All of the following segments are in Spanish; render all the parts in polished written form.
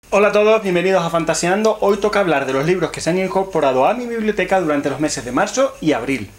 Hola a todos, bienvenidos a Fantaseando. Hoy toca hablar de los libros que se han incorporado a mi biblioteca durante los meses de marzo y abril.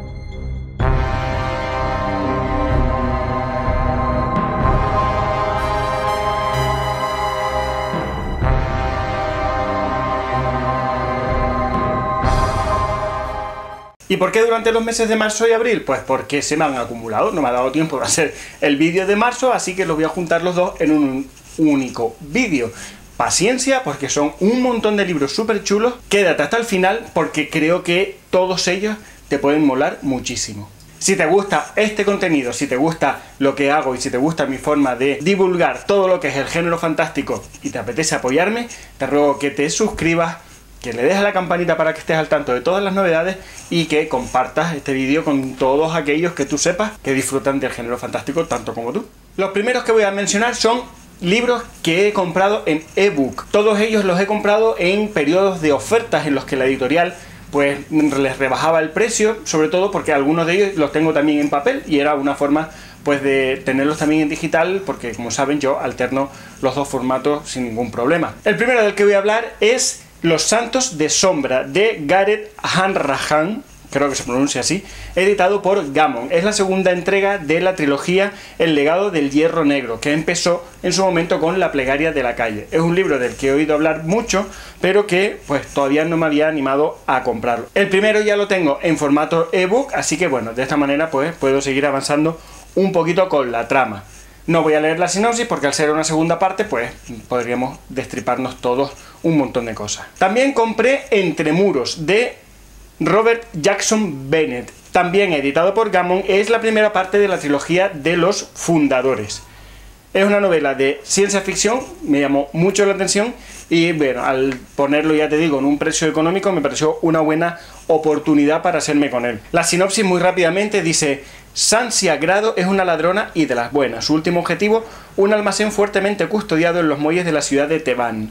¿Y por qué durante los meses de marzo y abril? Pues porque se me han acumulado, no me ha dado tiempo para hacer el vídeo de marzo, así que los voy a juntar los dos en un único vídeo. Paciencia, porque son un montón de libros súper chulos. Quédate hasta el final porque creo que todos ellos te pueden molar muchísimo. Si te gusta este contenido, si te gusta lo que hago y si te gusta mi forma de divulgar todo lo que es el género fantástico y te apetece apoyarme, te ruego que te suscribas, que le des a la campanita para que estés al tanto de todas las novedades y que compartas este vídeo con todos aquellos que tú sepas que disfrutan del género fantástico tanto como tú. Los primeros que voy a mencionar son libros que he comprado en ebook. Todos ellos los he comprado en periodos de ofertas en los que la editorial pues les rebajaba el precio, sobre todo porque algunos de ellos los tengo también en papel y era una forma pues de tenerlos también en digital, porque como saben yo alterno los dos formatos sin ningún problema. El primero del que voy a hablar es Los Santos de Sombra, de Gareth Hanrahan, creo que se pronuncia así, editado por Gammon. Es la segunda entrega de la trilogía El legado del hierro negro, que empezó en su momento con La plegaria de la calle. Es un libro del que he oído hablar mucho, pero que pues todavía no me había animado a comprarlo. El primero ya lo tengo en formato ebook, así que bueno, de esta manera pues puedo seguir avanzando un poquito con la trama. No voy a leer la sinopsis porque al ser una segunda parte pues podríamos destriparnos todos un montón de cosas. También compré Entre muros, de Robert Jackson Bennett, también editado por Gammon. Es la primera parte de la trilogía de Los Fundadores. Es una novela de ciencia ficción, me llamó mucho la atención y bueno, al ponerlo, ya te digo, en un precio económico me pareció una buena oportunidad para hacerme con él. La sinopsis muy rápidamente dice: Sansia Grado es una ladrona y de las buenas. Su último objetivo, un almacén fuertemente custodiado en los muelles de la ciudad de Tebán.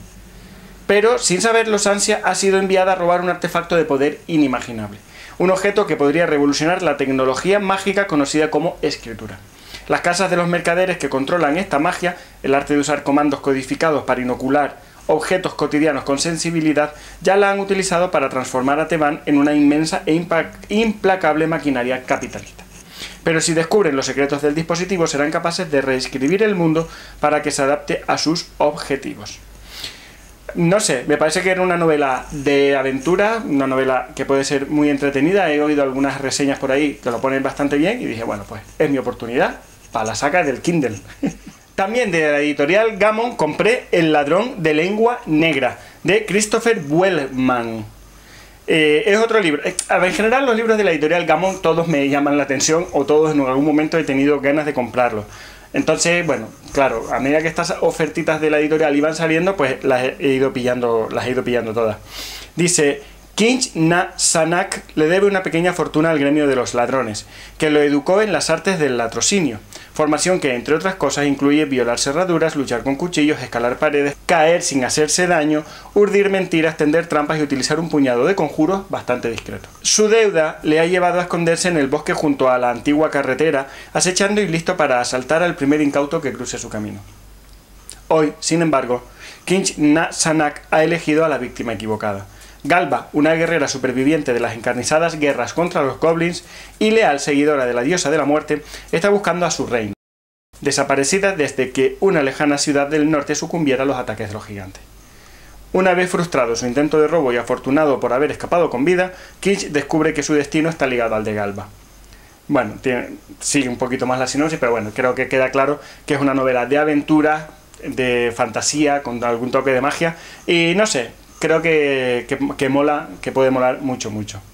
Pero, sin saberlo, Sansia ha sido enviada a robar un artefacto de poder inimaginable. Un objeto que podría revolucionar la tecnología mágica conocida como escritura. Las casas de los mercaderes que controlan esta magia, el arte de usar comandos codificados para inocular objetos cotidianos con sensibilidad, ya la han utilizado para transformar a Tebán en una inmensa e implacable maquinaria capitalista. Pero si descubren los secretos del dispositivo, serán capaces de reescribir el mundo para que se adapte a sus objetivos. No sé, me parece que era una novela de aventura, una novela que puede ser muy entretenida. He oído algunas reseñas por ahí que lo ponen bastante bien y dije, bueno, pues es mi oportunidad para la saca del Kindle. También de la editorial Gammon compré El ladrón de lengua negra, de Christopher Wellman. Es otro libro. En general los libros de la editorial Gammon todos me llaman la atención, o todos en algún momento he tenido ganas de comprarlos. Entonces, bueno, claro, a medida que estas ofertitas de la editorial iban saliendo, pues las he ido pillando todas. Dice: Kinch Na Sanak le debe una pequeña fortuna al gremio de los ladrones, que lo educó en las artes del latrocinio, formación que, entre otras cosas, incluye violar cerraduras, luchar con cuchillos, escalar paredes, caer sin hacerse daño, urdir mentiras, tender trampas y utilizar un puñado de conjuros bastante discretos. Su deuda le ha llevado a esconderse en el bosque junto a la antigua carretera, acechando y listo para asaltar al primer incauto que cruce su camino. Hoy, sin embargo, Kinch Na Sanak ha elegido a la víctima equivocada. Galba, una guerrera superviviente de las encarnizadas guerras contra los goblins y leal seguidora de la diosa de la muerte, está buscando a su reina, desaparecida desde que una lejana ciudad del norte sucumbiera a los ataques de los gigantes. Una vez frustrado su intento de robo y afortunado por haber escapado con vida, Kinch descubre que su destino está ligado al de Galba. Bueno, sigue un poquito más la sinopsis, pero bueno, creo que queda claro que es una novela de aventura, de fantasía, con algún toque de magia, y no sé, creo que mola, que puede molar mucho.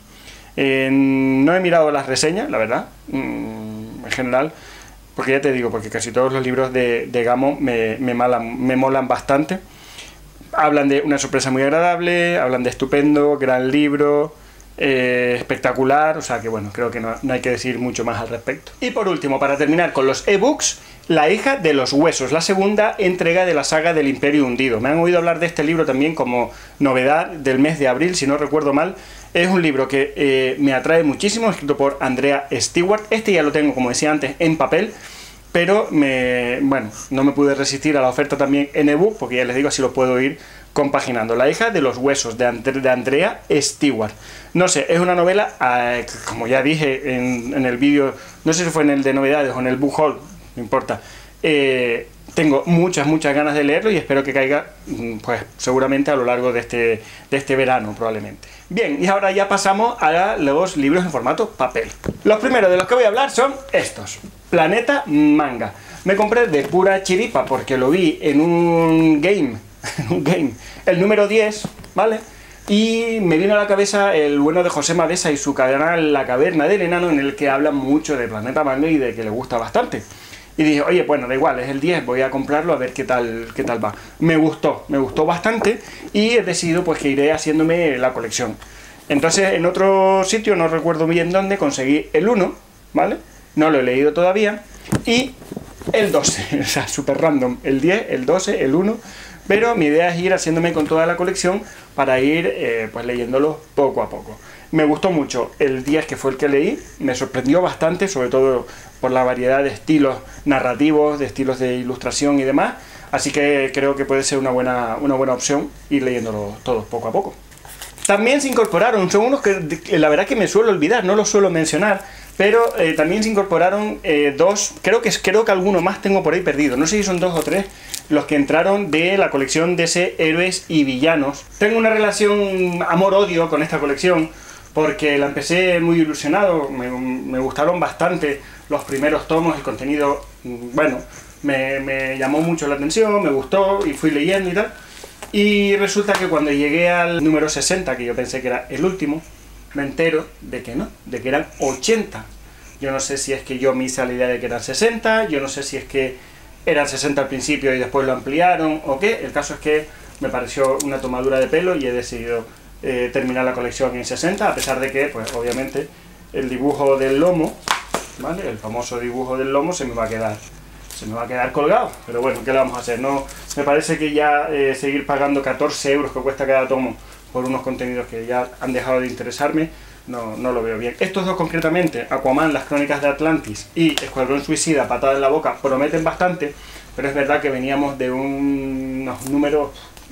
No he mirado las reseñas, la verdad, en general, porque ya te digo, porque casi todos los libros de Gammon me molan bastante. Hablan de una sorpresa muy agradable, hablan de estupendo, gran libro, espectacular, o sea que bueno, creo que no hay que decir mucho más al respecto. Y por último, para terminar con los ebooks, La hija de los huesos, la segunda entrega de la saga del Imperio hundido. Me han oído hablar de este libro también como novedad del mes de abril, si no recuerdo mal. Es un libro que me atrae muchísimo, escrito por Andrea Stewart. Este ya lo tengo, como decía antes, en papel. pero bueno, no me pude resistir a la oferta también en ebook, porque ya les digo, así lo puedo ir compaginando. La hija de los huesos, de Andrea Stewart. No sé, es una novela, como ya dije en el vídeo, no sé si fue en el de novedades o en el book haul, no importa. Tengo muchas ganas de leerlo y espero que caiga, pues seguramente a lo largo de este verano, probablemente. Bien, y ahora ya pasamos a los libros en formato papel. Los primeros de los que voy a hablar son estos. Planeta Manga. Me compré de pura chiripa porque lo vi en un game, el número 10, ¿vale? Y me vino a la cabeza el bueno de José Madesa y su canal La Caverna del Enano, en el que hablan mucho de Planeta Manga y de que le gusta bastante. Y dije, oye, bueno, da igual, es el 10, voy a comprarlo a ver qué tal va. Me gustó bastante y he decidido pues que iré haciéndome la colección. Entonces en otro sitio, no recuerdo bien dónde, conseguí el 1, ¿vale? No lo he leído todavía. Y el 12, o sea, súper random, el 10, el 12, el 1. Pero mi idea es ir haciéndome con toda la colección para ir pues leyéndolo poco a poco. Me gustó mucho el 10, que fue el que leí, me sorprendió bastante, sobre todo por la variedad de estilos narrativos, de estilos de ilustración y demás, así que creo que puede ser una buena opción ir leyéndolo todos poco a poco. También se incorporaron, son unos que la verdad que me suelo olvidar, no los suelo mencionar, pero también se incorporaron dos, creo que alguno más tengo por ahí perdido, no sé si son 2 o 3 los que entraron de la colección DC Héroes y Villanos. Tengo una relación amor-odio con esta colección, porque la empecé muy ilusionado, me gustaron bastante los primeros tomos, el contenido, bueno, me llamó mucho la atención, me gustó y fui leyendo y tal. Y resulta que cuando llegué al número 60, que yo pensé que era el último, me entero de que no, de que eran 80. Yo no sé si es que yo me hice la idea de que eran 60, yo no sé si es que eran 60 al principio y después lo ampliaron o qué. El caso es que me pareció una tomadura de pelo y he decidido terminar la colección en 60, a pesar de que, pues obviamente, el dibujo del lomo, ¿vale? El famoso dibujo del lomo se me va a quedar colgado, pero bueno, ¿qué le vamos a hacer? No, me parece que ya seguir pagando 14 euros que cuesta cada tomo por unos contenidos que ya han dejado de interesarme, no lo veo bien. Estos dos concretamente, Aquaman, las Crónicas de Atlantis y Escuadrón Suicida, Patada en la Boca, prometen bastante, pero es verdad que veníamos de unos números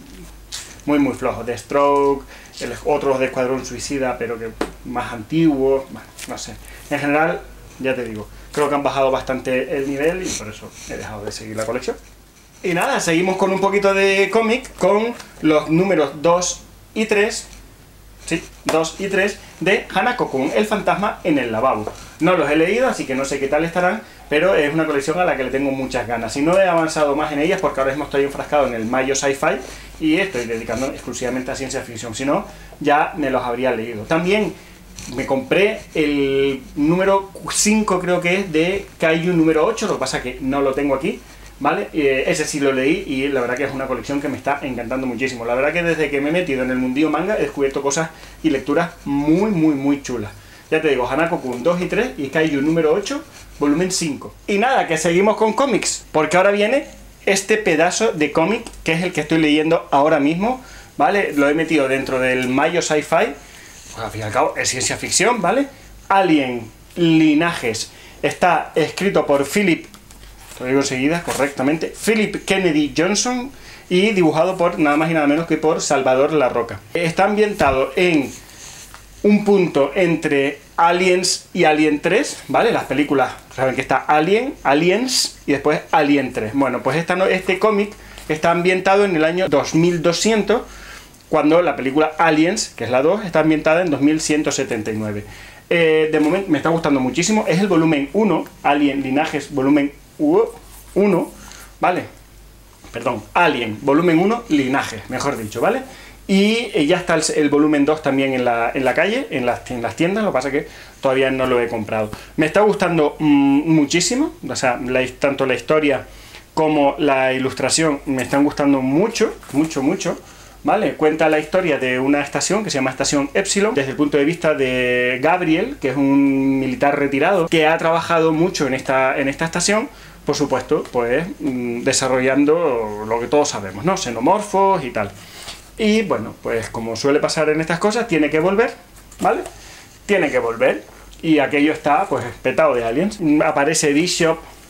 muy flojos, de Stroke, otros de Escuadrón Suicida, pero que más antiguos, no sé. En general, ya te digo, creo que han bajado bastante el nivel y por eso he dejado de seguir la colección. Y nada, seguimos con un poquito de cómic, con los números 2 y 3, sí, 2 y 3 de Hanako-kun, el fantasma en el lavabo. No los he leído, así que no sé qué tal estarán, pero es una colección a la que le tengo muchas ganas. Y no he avanzado más en ellas porque ahora mismo estoy enfrascado en el Mayo Sci-Fi y estoy dedicando exclusivamente a ciencia ficción, si no, ya me los habría leído. También me compré el número 5, creo que es, de Kaiju número 8, lo que pasa que no lo tengo aquí, ¿vale? Ese sí lo leí y la verdad que es una colección que me está encantando muchísimo. La verdad que desde que me he metido en el mundillo manga he descubierto cosas y lecturas muy chulas. Ya te digo, Hanako-kun 2 y 3 y Kaiju número 8, volumen 5. Y nada, que seguimos con cómics, porque ahora viene este pedazo de cómic, que es el que estoy leyendo ahora mismo, ¿vale? Lo he metido dentro del Mayo Sci-Fi, pues al fin y al cabo es ciencia ficción, ¿vale? Alien, Linajes, está escrito por Philip, lo digo enseguida correctamente, Philip Kennedy Johnson, y dibujado por nada más y nada menos que por Salvador Larroca. Está ambientado en un punto entre Aliens y Alien 3, ¿vale? Las películas, saben que está Alien, Aliens y después Alien 3. Bueno, pues este cómic está ambientado en el año 2200, cuando la película Aliens, que es la 2, está ambientada en 2179. De momento me está gustando muchísimo, es el volumen 1, Alien Linajes volumen 1, ¿vale? Perdón, Alien volumen 1, Linajes, mejor dicho, ¿vale? Y ya está el volumen 2 también en la calle, en las tiendas, lo que pasa es que todavía no lo he comprado. Me está gustando muchísimo, o sea, tanto la historia como la ilustración me están gustando mucho, ¿vale? Cuenta la historia de una estación que se llama Estación Epsilon, desde el punto de vista de Gabriel, que es un militar retirado, que ha trabajado mucho en esta estación, por supuesto, pues desarrollando lo que todos sabemos, ¿no? Xenomorfos y tal. Y bueno, pues como suele pasar en estas cosas, tiene que volver, ¿vale? Tiene que volver y aquello está pues petado de aliens. Aparece Bishop,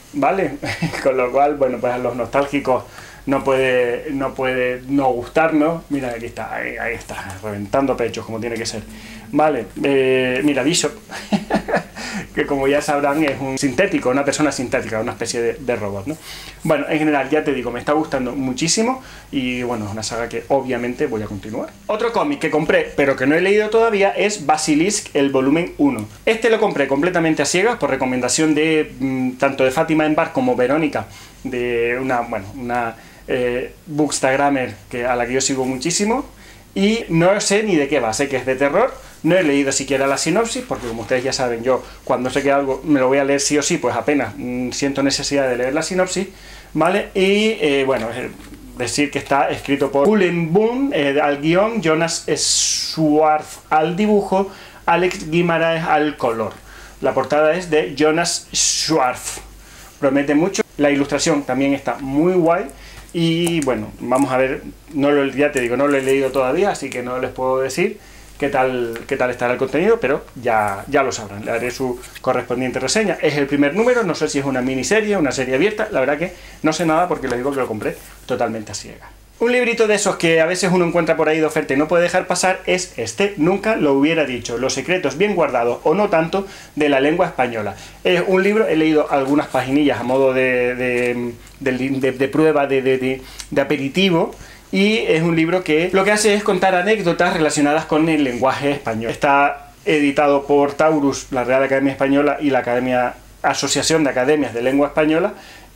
¿vale? Con lo cual, bueno, pues a los nostálgicos no puede no gustarnos. Mira, aquí está, ahí está, reventando pechos como tiene que ser. Vale, mira, Bishop, que como ya sabrán es un sintético, una persona sintética, una especie de robot, ¿no? Bueno, en general, ya te digo, me está gustando muchísimo y bueno, es una saga que obviamente voy a continuar. Otro cómic que compré, pero que no he leído todavía, es Basilisk, el volumen 1. Este lo compré completamente a ciegas por recomendación de tanto de Fátima Embar como Verónica, de una bookstagrammer a la que yo sigo muchísimo, y no sé ni de qué va, sé que es de terror. No he leído siquiera la sinopsis, porque como ustedes ya saben, yo cuando sé que algo me lo voy a leer sí o sí, pues apenas siento necesidad de leer la sinopsis, ¿vale? Y bueno, decir que está escrito por Cullen Bunn al guión, Jonas Schwartz al dibujo, Alex Guimaraes al color. La portada es de Jonas Schwartz. Promete mucho. La ilustración también está muy guay. Y bueno, vamos a ver, ya te digo, no lo he leído todavía, así que no les puedo decir qué tal estará el contenido, pero ya lo sabrán, le haré su correspondiente reseña. Es el primer número, no sé si es una miniserie, una serie abierta, la verdad que no sé nada porque les digo que lo compré totalmente a ciegas. Un librito de esos que a veces uno encuentra por ahí de oferta y no puede dejar pasar es este, Nunca lo hubiera dicho, los secretos bien guardados o no tanto de la lengua española. Es un libro, he leído algunas paginillas a modo de prueba, de aperitivo, y es un libro que lo que hace es contar anécdotas relacionadas con el lenguaje español. Está editado por Taurus, la Real Academia Española y la Asociación de Academias de Lengua Española,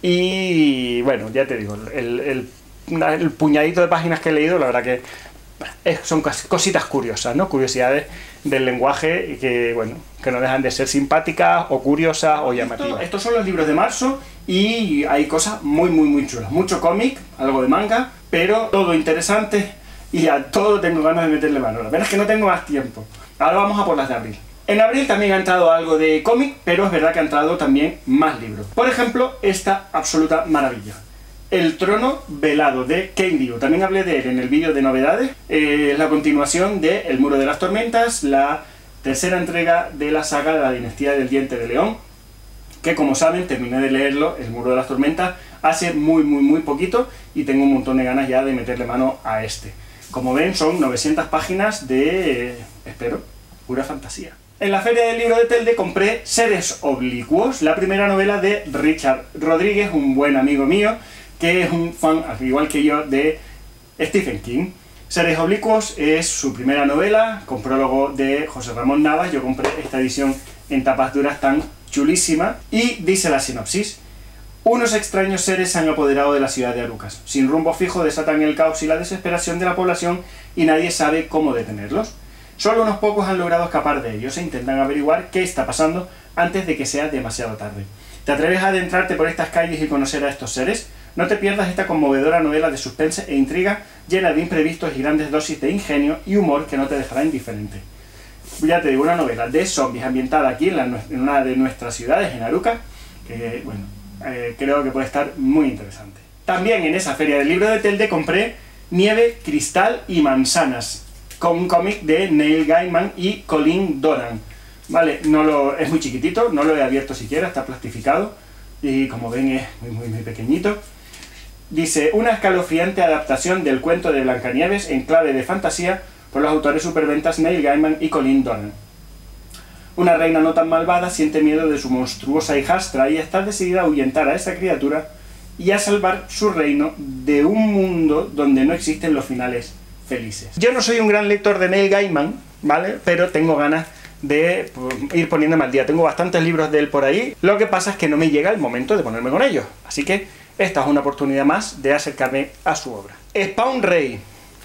y bueno, ya te digo, el puñadito de páginas que he leído, la verdad que son cositas curiosas, ¿no? Curiosidades del lenguaje y que, bueno, que no dejan de ser simpáticas o curiosas o llamativas. Estos son los libros de marzo y hay cosas muy chulas. Mucho cómic, algo de manga, pero todo interesante y a todo tengo ganas de meterle mano. La verdad es que no tengo más tiempo. Ahora vamos a por las de abril. En abril también ha entrado algo de cómic, pero es verdad que ha entrado también más libros. Por ejemplo, esta absoluta maravilla. El trono velado, de Ken Liu. También hablé de él en el vídeo de novedades. Es la continuación de El muro de las tormentas, la tercera entrega de la saga de la dinastía del diente de león, que como saben terminé de leerlo, El muro de las tormentas, hace muy poquito y tengo un montón de ganas ya de meterle mano a este. Como ven, son 900 páginas de, espero, pura fantasía. En la feria del libro de Telde compré Seres oblicuos, la primera novela de Richard Rodríguez, un buen amigo mío, que es un fan, al igual que yo, de Stephen King. Seres oblicuos es su primera novela, con prólogo de José Ramón Navas. Yo compré esta edición en tapas duras tan chulísima, y dice la sinopsis. Unos extraños seres se han apoderado de la ciudad de Arucas. Sin rumbo fijo desatan el caos y la desesperación de la población y nadie sabe cómo detenerlos. Solo unos pocos han logrado escapar de ellos e intentan averiguar qué está pasando antes de que sea demasiado tarde. ¿Te atreves a adentrarte por estas calles y conocer a estos seres? No te pierdas esta conmovedora novela de suspense e intriga llena de imprevistos y grandes dosis de ingenio y humor que no te dejará indiferente. Ya te digo, una novela de zombies ambientada aquí en una de nuestras ciudades, en Arucas, que bueno, creo que puede estar muy interesante. También en esa feria del libro de Telde compré Nieve, Cristal y Manzanas, con un cómic de Neil Gaiman y Colin Doran. Vale, es muy chiquitito, no lo he abierto siquiera, está plastificado y como ven es muy pequeñito. Dice, una escalofriante adaptación del cuento de Blancanieves en clave de fantasía por los autores superventas Neil Gaiman y Colin Doran. Una reina no tan malvada siente miedo de su monstruosa hijastra y está decidida a ahuyentar a esa criatura y a salvar su reino de un mundo donde no existen los finales felices. Yo no soy un gran lector de Neil Gaiman, ¿vale? Pero tengo ganas de ir poniéndome al día. Tengo bastantes libros de él por ahí. Lo que pasa es que no me llega el momento de ponerme con ellos. Así que esta es una oportunidad más de acercarme a su obra. Spawn Rey.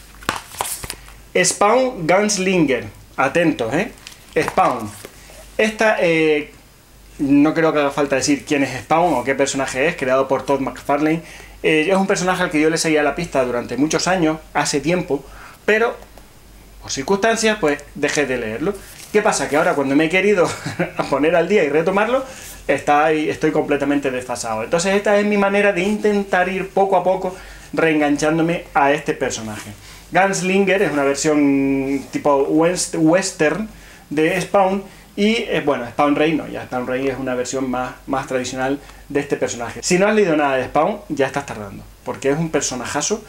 Spawn Gunslinger. Atentos, ¿eh? Spawn. Esta, no creo que haga falta decir quién es Spawn o qué personaje es, creado por Todd McFarlane. Es un personaje al que yo le seguía la pista durante muchos años, hace tiempo, pero por circunstancias pues dejé de leerlo. ¿Qué pasa? Que ahora cuando me he querido poner al día y retomarlo, estoy completamente desfasado. Entonces esta es mi manera de intentar ir poco a poco reenganchándome a este personaje. Gunslinger es una versión tipo western de Spawn Y bueno, Spawn Rey no, ya Spawn Rey es una versión más tradicional de este personaje. Si no has leído nada de Spawn, ya estás tardando, porque es un personajazo.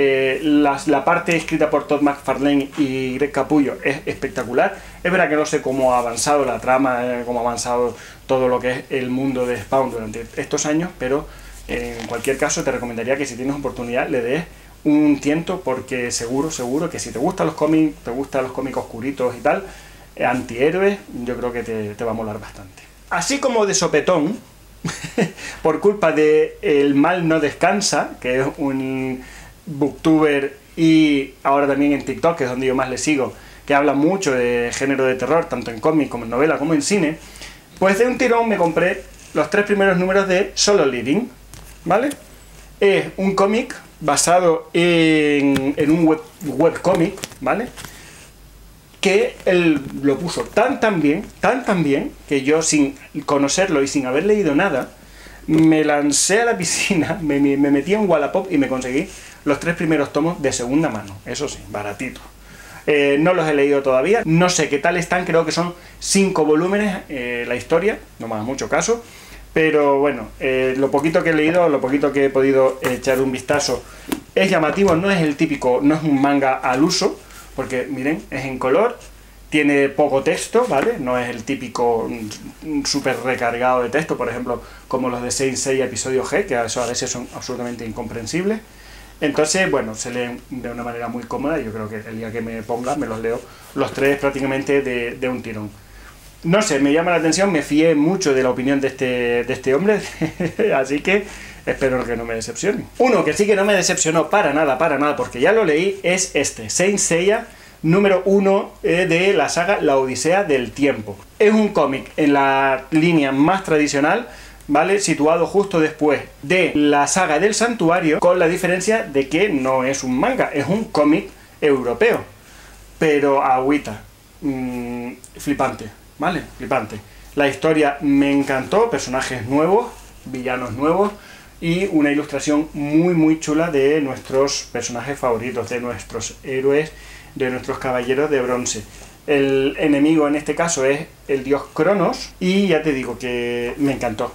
La parte escrita por Todd McFarlane y Greg Capullo es espectacular. Es verdad que no sé cómo ha avanzado la trama, cómo ha avanzado todo lo que es el mundo de Spawn durante estos años, pero en cualquier caso te recomendaría que si tienes oportunidad le des un tiento, porque seguro que si te gustan los cómics, oscuritos y tal, antihéroes, yo creo que te va a molar bastante. Así como de sopetón, por culpa de El Mal No Descansa, que es un booktuber y ahora también en TikTok, que es donde yo más le sigo, que habla mucho de género de terror, tanto en cómic como en novela como en cine, pues de un tirón me compré los 3 primeros números de Solo Living, ¿vale? Es un cómic basado en un webcómic, ¿vale? Que él lo puso tan bien, que yo, sin conocerlo y sin haber leído nada, me lancé a la piscina, me metí en Wallapop y me conseguí los 3 primeros tomos de segunda mano, eso sí, baratito. No los he leído todavía, no sé qué tal están, creo que son 5 volúmenes la historia, no me hagas mucho caso, pero bueno, lo poquito que he leído, lo poquito que he podido echar un vistazo, es llamativo, no es el típico, no es un manga al uso, porque miren, es en color, tiene poco texto, ¿vale? No es el típico súper recargado de texto, por ejemplo, como los de Saint Seiya episodio G, que eso a veces son absolutamente incomprensibles. Entonces, bueno, se leen de una manera muy cómoda y yo creo que el día que me ponga me los leo los 3 prácticamente de un tirón. No sé, me llama la atención, me fié mucho de la opinión de este hombre, así que espero que no me decepcione. Uno que sí que no me decepcionó para nada, porque ya lo leí, es este, Saint Seiya, número 1 de la saga La Odisea del Tiempo. Es un cómic en la línea más tradicional, ¿vale? Situado justo después de la saga del Santuario, con la diferencia de que no es un manga, es un cómic europeo. Pero agüita, flipante, ¿vale? Flipante. La historia me encantó, personajes nuevos, villanos nuevos y una ilustración muy chula de nuestros personajes favoritos, de nuestros héroes, de nuestros caballeros de bronce. El enemigo en este caso es el dios Cronos y ya te digo que me encantó.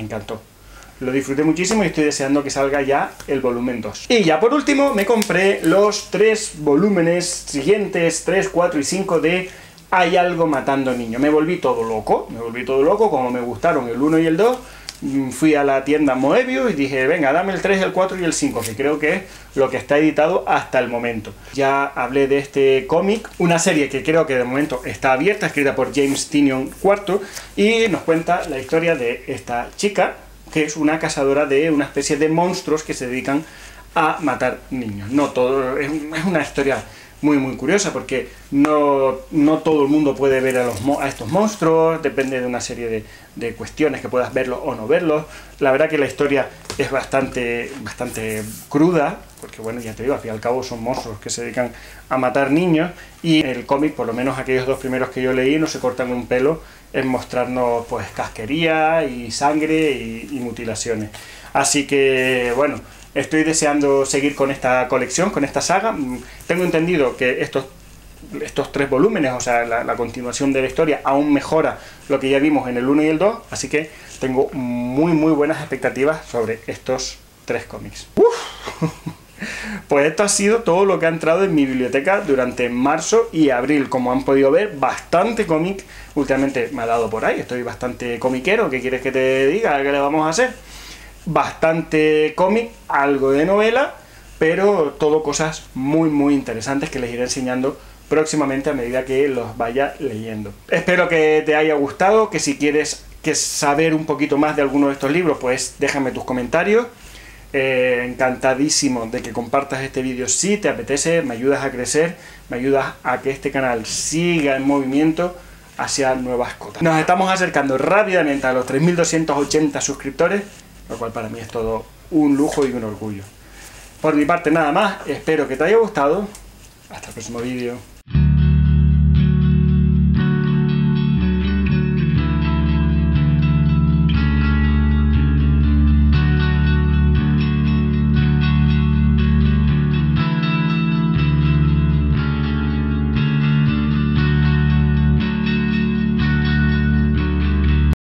Lo disfruté muchísimo y estoy deseando que salga ya el volumen 2. Y ya por último me compré los 3 volúmenes siguientes, 3, 4 y 5 de Hay algo matando niños. Me volví todo loco, como me gustaron el 1 y el 2. Fui a la tienda Moebius y dije, venga, dame el 3, el 4 y el 5, que creo que es lo que está editado hasta el momento. Ya hablé de este cómic, una serie que creo que de momento está abierta, escrita por James Tynion IV, y nos cuenta la historia de esta chica, que es una cazadora de una especie de monstruos que se dedican a matar niños. No todo, es una historia muy curiosa, porque no todo el mundo puede ver a estos monstruos, depende de una serie de cuestiones, que puedas verlos o no verlos. La verdad que la historia es bastante cruda, porque bueno, ya te digo, al fin y al cabo son monstruos que se dedican a matar niños, y el cómic, por lo menos aquellos 2 primeros que yo leí, no se cortan un pelo en mostrarnos pues casquería y sangre y mutilaciones. Así que bueno, estoy deseando seguir con esta colección, con esta saga. Tengo entendido que estos 3 volúmenes, o sea, la continuación de la historia, aún mejora lo que ya vimos en el 1 y el 2, así que tengo muy buenas expectativas sobre estos 3 cómics. Pues esto ha sido todo lo que ha entrado en mi biblioteca durante marzo y abril. Como han podido ver, bastante cómic. Últimamente me ha dado por ahí, estoy bastante comiquero. ¿Qué quieres que te diga? ¿Qué le vamos a hacer? Bastante cómic, algo de novela, pero todo cosas muy interesantes que les iré enseñando próximamente a medida que los vaya leyendo. Espero que te haya gustado, que si quieres saber un poquito más de alguno de estos libros, pues déjame tus comentarios. Encantadísimo de que compartas este vídeo si te apetece, me ayudas a crecer, me ayudas a que este canal siga en movimiento hacia nuevas cotas. Nos estamos acercando rápidamente a los 3280 suscriptores, lo cual para mí es todo un lujo y un orgullo. Por mi parte nada más, espero que te haya gustado. Hasta el próximo vídeo.